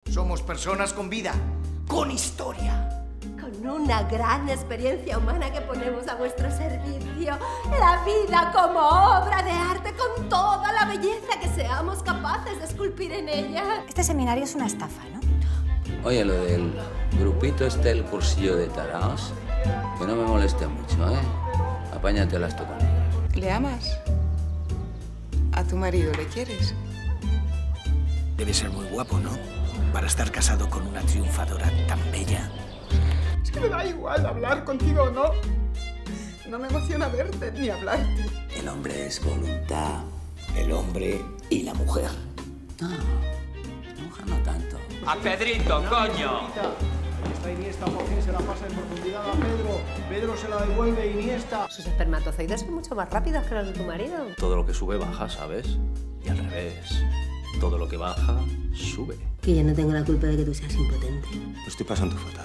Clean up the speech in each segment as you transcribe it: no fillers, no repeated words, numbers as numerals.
Somos personas con vida, con historia. Con una gran experiencia humana que ponemos a vuestro servicio. La vida como obra de arte con toda la belleza que seamos capaces de esculpir en ella. Este seminario es una estafa, ¿no? Oye, lo del grupito este, el cursillo de taraos, que no me moleste mucho, ¿eh? Apáñatelas tú conmigo. ¿Le amas? ¿A tu marido le quieres? Debe ser muy guapo, ¿no? Para estar casado con una triunfadora tan bella. Es que me da igual hablar contigo o no. No me emociona verte ni hablarte. El hombre es voluntad, el hombre y la mujer. No, la mujer no tanto. ¡A Pedrito, coño! Esta Iniesta por fin se la pasa en profundidad a Pedro. Pedro se la devuelve a Iniesta. Sus espermatozoides son mucho más rápidos que los de tu marido. Todo lo que sube baja, ¿sabes? Y al revés. Todo lo que baja, sube. Que yo no tengo la culpa de que tú seas impotente. Lo estoy pasando fatal.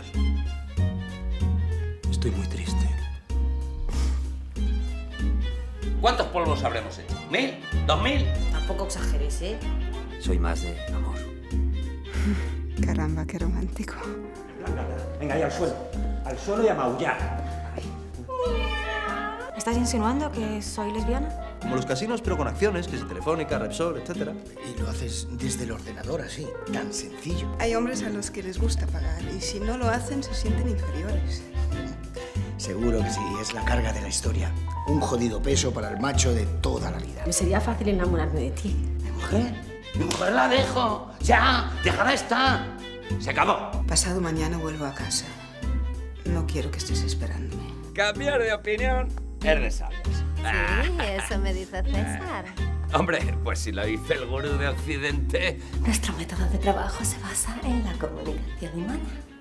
Estoy muy triste. ¿Cuántos polvos habremos hecho? ¿1000? ¿2000? Tampoco exageres, ¿eh? Soy más de amor. Caramba, qué romántico. Venga, ahí al suelo y a maullar. ¿Estás insinuando que soy lesbiana? Como los casinos, pero con acciones, que es Telefónica, Repsol, etc. Y lo haces desde el ordenador así, tan sencillo. Hay hombres a los que les gusta pagar y si no lo hacen se sienten inferiores. Seguro que sí, es la carga de la historia. Un jodido peso para el macho de toda la vida. Me sería fácil enamorarme de ti. ¿Mi mujer? ¡Mi mujer la dejo! ¡Ya! ¡Déjala estar! ¡Se acabó! Pasado mañana vuelvo a casa. No quiero que estés esperándome. Cambiar de opinión es de sabios. Sí, eso me dice César. Hombre, pues si lo dice el gurú de Occidente... Nuestro método de trabajo se basa en la comunicación humana.